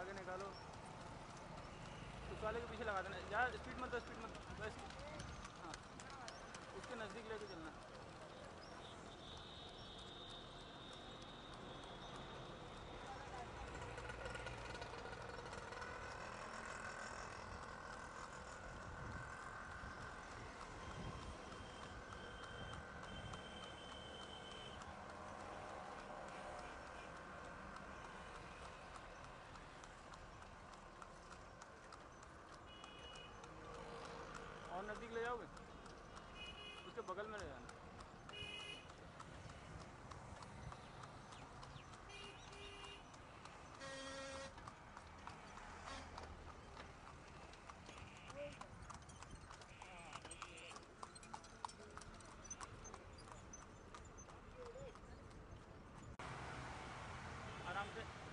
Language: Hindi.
आगे निकालो, उस वाले के पीछे लगा देना यार, स्पीड मत दो, स्पीड मत बस। हाँ, उसके नज़दीक लेके चलना। और नज़दीक ले जाओगे, उसके बगल में ले जाना। आराम से